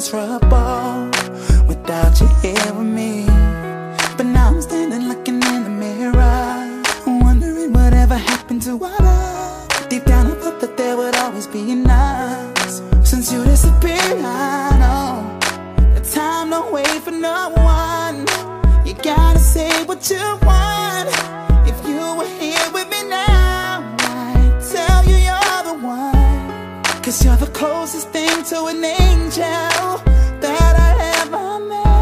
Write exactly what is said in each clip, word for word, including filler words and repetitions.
trouble without you here with me. But now I'm standing looking in the mirror, wondering whatever happened to our love. Deep down I thought that there would always be an us. Since you disappeared, I know the time don't wait for no one. You gotta say what you want. If you were here with me now, I'd tell you you're the one. Cause you're the closest thing to an angel that I ever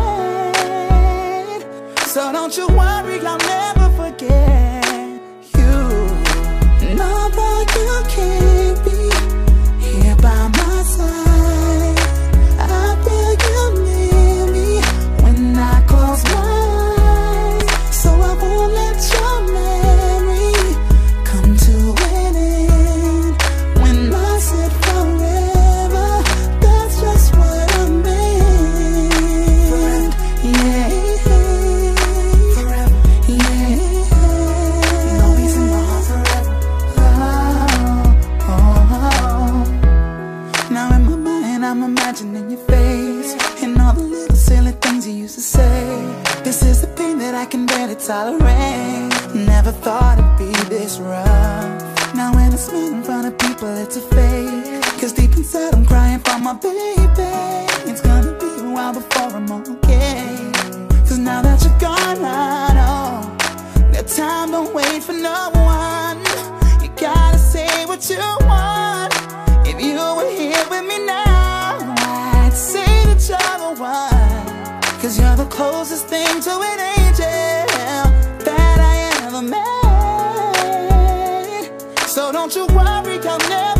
met. So don't you worry, I'll never forget you. No, that you can't be here by my side. I feel you near me when I close my eyes. So I won't let your memory come to an end. When I said forever, that's just what I meant. Yeah, forever, yeah. No reason why forever. Oh, oh, oh. Now in my mind I'm imagining your face and all the little silly things you used to say. This is the pain that I can barely tolerate. Never thought it'd be this rough. Now when I smile in front of people it's a fake, cause deep inside I'm crying for my baby. It's gonna be a while before I'm okay. Cause now that you're gone I know that time don't wait for no one. You gotta say what you want. If you were here with me now, I'd say that you're the one. Cause you're the closest thing to an angel that I ever met. So don't you worry, I'll never